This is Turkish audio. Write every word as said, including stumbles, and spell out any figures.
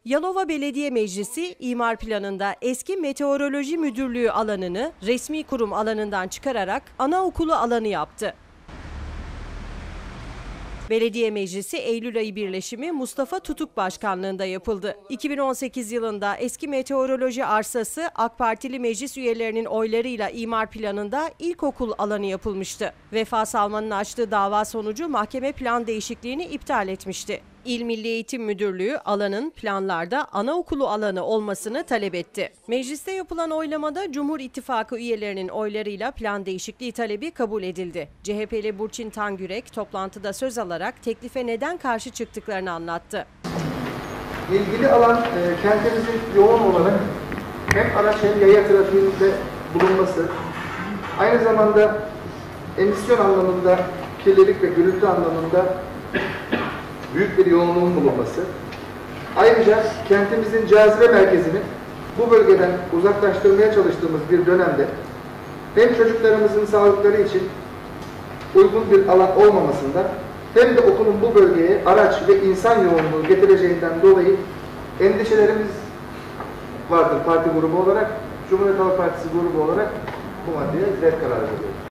Yalova Belediye Meclisi imar planında eski Meteoroloji Müdürlüğü alanını resmi kurum alanından çıkararak anaokulu alanı yaptı. Belediye Meclisi Eylül ayı birleşimi Mustafa Tutuk başkanlığında yapıldı. iki bin on sekiz yılında eski meteoroloji arsası AK Partili meclis üyelerinin oylarıyla imar planında ilkokul alanı yapılmıştı. Vefa Salman'ın açtığı dava sonucu mahkeme plan değişikliğini iptal etmişti. İl Milli Eğitim Müdürlüğü alanın planlarda anaokulu alanı olmasını talep etti. Mecliste yapılan oylamada Cumhur İttifakı üyelerinin oylarıyla plan değişikliği talebi kabul edildi. C H P'li Burçin Tangürek toplantıda söz alarak teklife neden karşı çıktıklarını anlattı. İlgili alan e, kentimizin yoğun olarak hem araç hem yaya trafiğinde bulunması, aynı zamanda emisyon anlamında, kirlilik ve gürültü anlamında büyük bir yoğunluğun bulunması, ayrıca kentimizin cazibe merkezini bu bölgeden uzaklaştırmaya çalıştığımız bir dönemde hem çocuklarımızın sağlıkları için uygun bir alan olmamasında hem de okulun bu bölgeye araç ve insan yoğunluğu getireceğinden dolayı endişelerimiz vardır parti grubu olarak. Cumhuriyet Halk Partisi grubu olarak bu maddeye red kararı veriyoruz.